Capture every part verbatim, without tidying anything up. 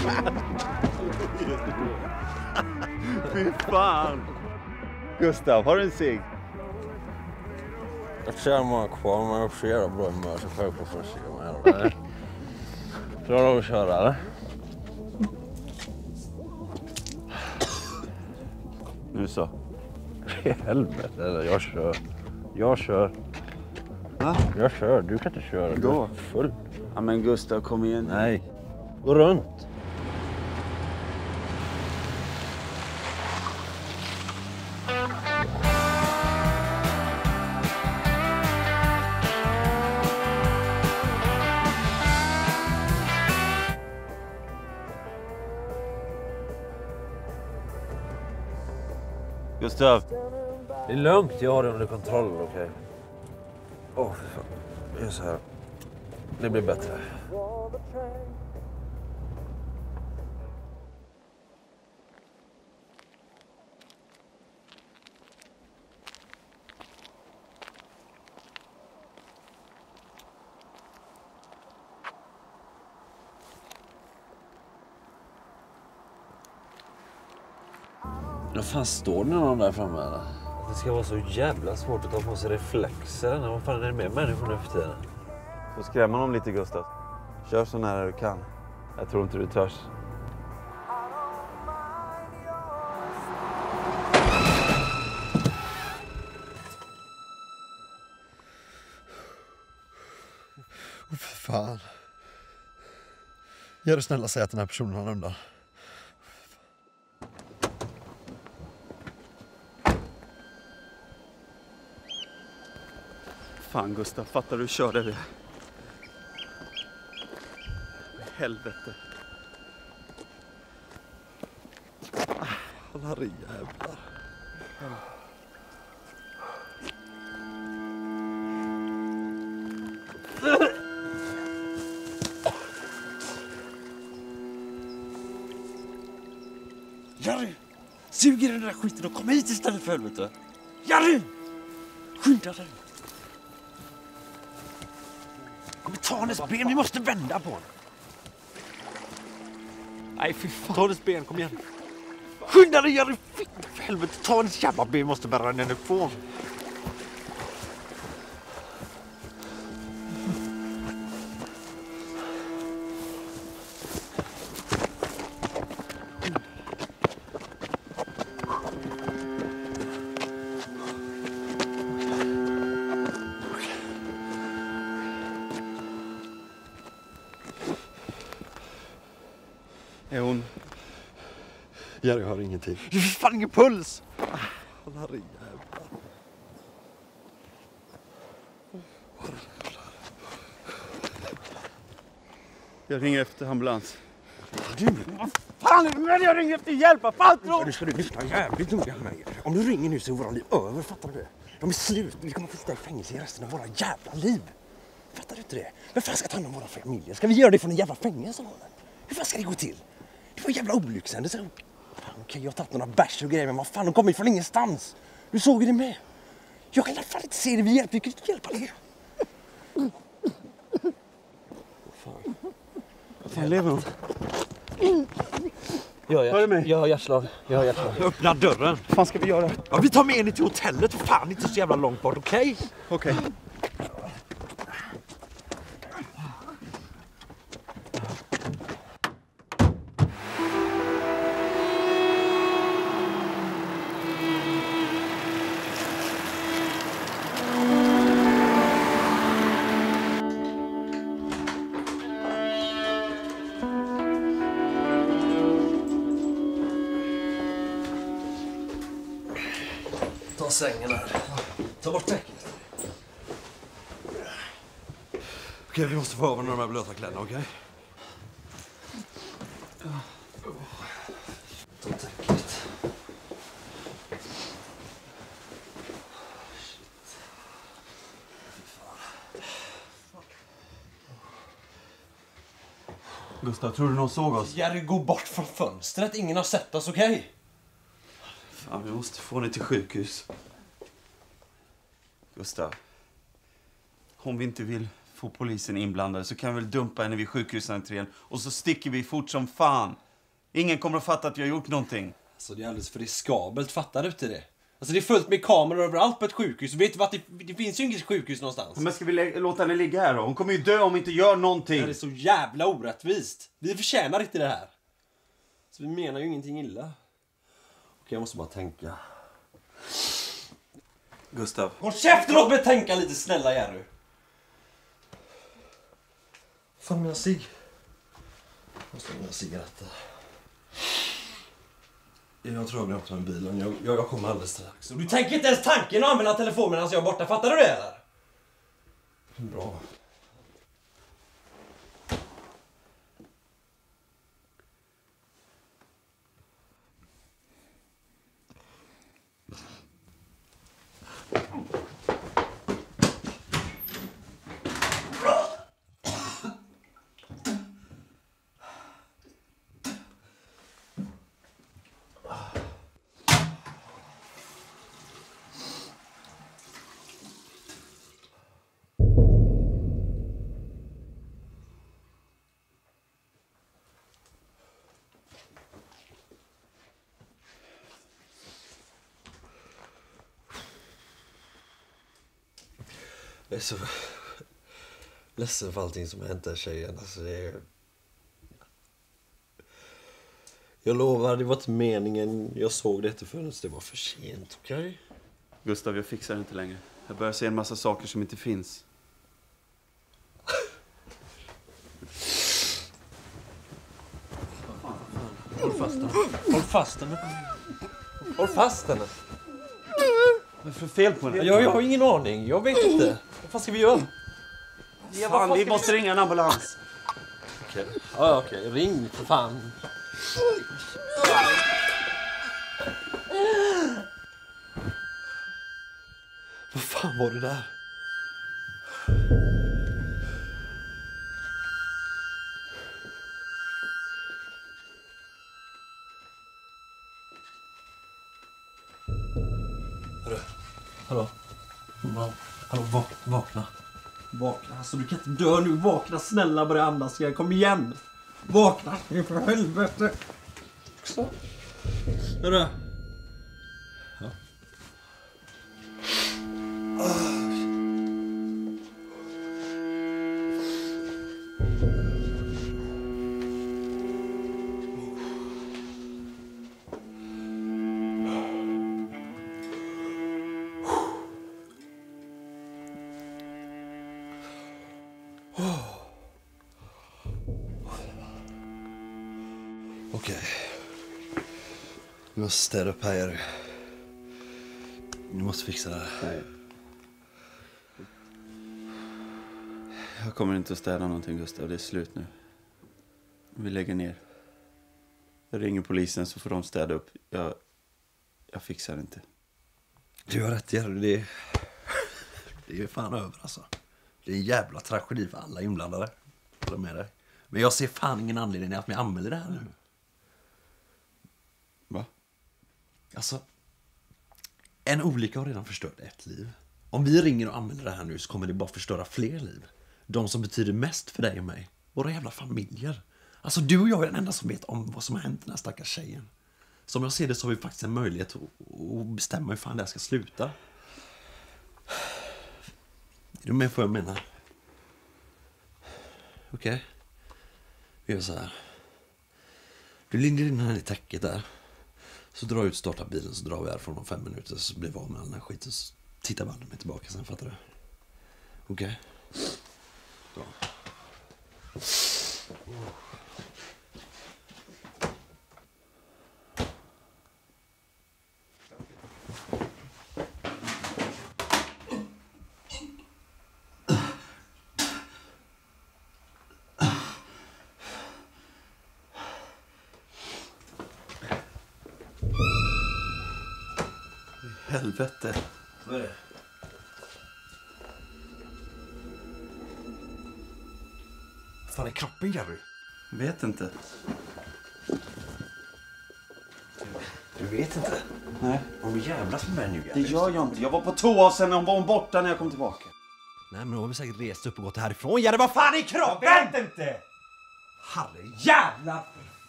Fy fan. Gustav, har du en cigg? Jag ser många kvar, men jag ser det bra humör så får jag på för att se om jag är det. Klarar du att köra, eller? Nu så. I helvete, eller jag kör. Jag kör. Va? Jag kör, du kan inte köra. Gå. Du är full. Ja men Gustav, kom igen. Nej. Gå runt. Gustav. Det är lugnt, jag har det under kontroll, okej? Okay? Åh, oh, för fan. Det är så här. Det blir bättre. Vad fan står det någon där framme eller? Det ska vara så jävla svårt att ta på sig reflexer. Vad fan är det med människor nu för tiden? Får skrämma dem lite, Gustav. Kör så nära du kan. Jag tror inte du törs. Oh, för fan. Gör det snälla, säga att den här personen har undan. Fan Gustav, fattar du körde det? Helvete. Alla jävlar. Jerry! Sug i den där skiten och kom hit istället för helvete! Jerry! Skynda dig! Kom ta hennes ben, vi måste vända på honom. Nej, fy fan. Ta hennes ben, kom igen. Skynda dig, Jerry! För helvete, ta hennes jävla ben, vi måste bära henne ifrån. Är hon? Jerry har ingenting. Det finns fan ingen puls! Alla jävlar. Jag ringer efter ambulans. Du, vad fan är det med? Jag ringer efter hjälp, vad fan tror du? Nu ska du lyssna jävligt noga på mig. Om du ringer nu så är våra liv över, fattar du det? De är slut, vi kommer att få sitta i fängelse i resten av våra jävla liv. Fattar du inte det? Vem fan ska ta hand om våra familjer? Ska vi göra det från en jävla fängelse? Hur fan ska det gå till? Det var en jävla olyckshändelse. Fan, okej, jag har tagit några bärs och grejer, men vad fan, de kommer från ingenstans. Du såg ju det med. Jag kan i alla fall inte se det, vi hjälper, vi kan inte hjälpa det. Fan. Vad fan lever hon? Jag Hör du mig? Jag har hjärtslag. Jag har hjärtslag. Öppna dörren. Vad fan ska vi göra? Ja, vi tar med henne till hotellet, för fan, inte så jävla långt bort, okej? Okay? Okej. Okay. Ta sängen här. Ta bort täcket. Okej, vi måste få över de här blöta kläderna, okej? Ta täcket. Gustav, tror du någon såg oss? Jerry, gå bort från fönstret. Ingen har sett oss, okej? Okay? Fan, vi måste få henne till sjukhus. Gustav, om vi inte vill få polisen inblandade så kan vi väl dumpa henne vid sjukhusentrén och så sticker vi fort som fan. Ingen kommer att fatta att vi har gjort någonting. Alltså det är alldeles för riskabelt, fattar du inte det? Alltså det är fullt med kameror överallt på ett sjukhus. Vet du vad, det, det finns ju inget sjukhus någonstans. Men ska vi lä- låta henne ligga här då? Hon kommer ju dö om vi inte gör någonting. Det är så jävla orättvist. Vi förtjänar inte det här. Så vi menar ju ingenting illa. Okej, jag måste bara tänka. Gustav. Håll käften, låt mig tänka lite, snälla Jerry. Fan, mina cigg. Måste ha mina cigaretter. Jag tror jag glömt med bilen. Jag, jag, jag kommer alldeles strax. Du tänker inte ens tanken att använda telefonen medan jag är borta. Fattar du det eller? Bra. Jag är så ledsen för allting som har hänt där, tjejen. Alltså det är... Jag lovar, det var inte meningen. Jag såg det inte förrän det var för sent, okej? Okay? Gustav, jag fixar det inte längre. Jag börjar se en massa saker som inte finns. Håll fast den. Håll fast den. Håll fast den. Vad är för fel på den? Jag, jag har ingen aning. Jag vet inte. Vad fan ska vi göra? Ja, fan, vi måste vi... ringa en ambulans. Okej. Okay. Ja, okej. Okay. Ring för fan. Vad fan var det där? Hörru. Hallå. Hallå. Hallå, vak vakna. Vakna. Alltså du kan inte dö nu. Vakna, snälla, börja andas igen. Kom igen. Vakna. För helvete. Så. Hörru. Ja. Okej. Vi måste städa upp här. Ni måste fixa det här. Nej. Jag kommer inte att städa någonting, Gustav. Det är slut nu. Vi lägger ner. Jag ringer polisen så får de städa upp. Jag, jag fixar inte. Du har rätt, Jerry. Det är, det är ju fan över alltså. Det är en jävla tragedi för alla inblandade. Håller med dig. Men jag ser fan ingen anledning att vi anmäler det här nu. Va? Alltså, en olycka har redan förstört ett liv. Om vi ringer och anmäler det här nu så kommer det bara förstöra fler liv. De som betyder mest för dig och mig. Våra jävla familjer. Alltså du och jag är den enda som vet om vad som har hänt den här stackars tjejen. Som jag ser det så har vi faktiskt en möjlighet att, att bestämma hur fan det här ska sluta. Är du med på vad jag menar? Okej. Okay. Vi gör så här. Du lindar in den här i täcket där. Så drar jag ut, startar bilen, så drar vi härifrån om fem minuter. Så blir vi av med all den här skiten. Så tittar bandet mig tillbaka sen, fattar du? Okej. Okay. Bra. Helvete. Vad är det? Vad fan är kroppen, Jerry? Vet inte. Du vet inte? Nej. Om du jävlas med mig nu, Det gör jag inte. Jag var på toa och sen var hon borta när jag kom tillbaka. Nej, men då har vi säkert rest upp och gått härifrån. Jerry, vad fan är kroppen? Jag vet inte! Herre jävlar!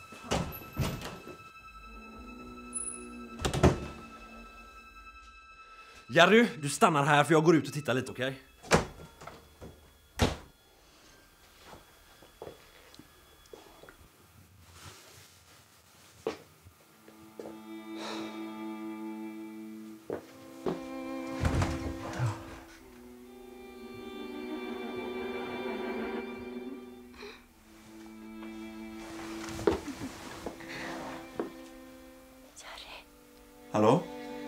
Jerry, du stannar här för jag går ut och tittar lite, okej? Okay? Hallå?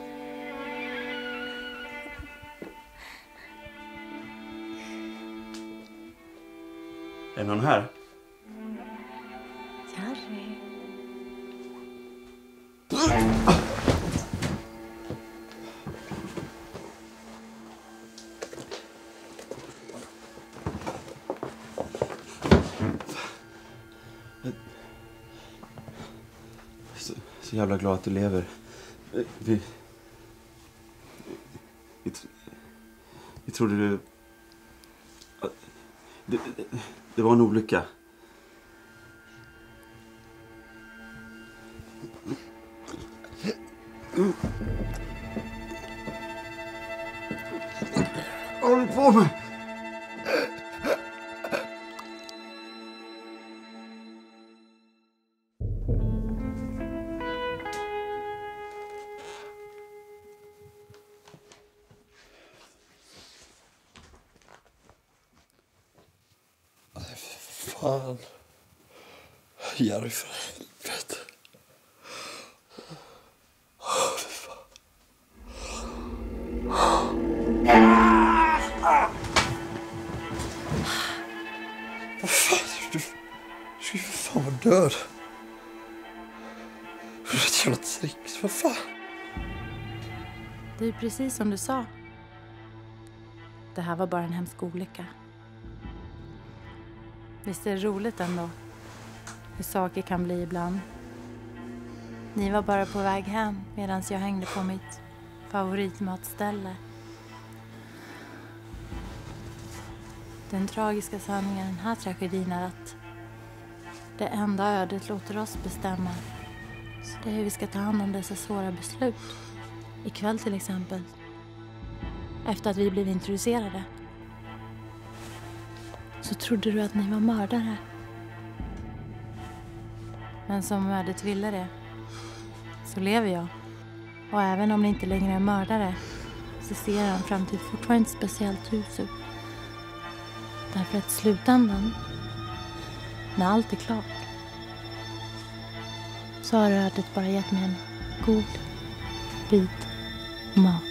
Är någon här? Jerry. Så, så jävla glad att du lever. Vi, vi, vi trodde du... Det, det, det var en olycka. Håll på mig! Fan. Jerry, för helvete. Åh, fy fan. Vad fan, du ska ju för fan vara död. Det är ett jävla tricks, vad fan. Det är precis som du sa. Det här var bara en hemsk olycka. Visst är det roligt ändå hur saker kan bli ibland. Ni var bara på väg hem medan jag hängde på mitt favoritmatställe. Den tragiska sanningen i den här tragedin är att det enda ödet låter oss bestämma. Så det är hur vi ska ta hand om dessa svåra beslut. Ikväll till exempel. Efter att vi blev introducerade. Så trodde du att ni var mördare. Men som ödet ville det, så lever jag. Och även om ni inte längre är mördare, så ser en framtid fortfarande inte speciellt ljus ut. Därför att slutändan, när allt är klart, så har ödet bara gett mig en god bit mat.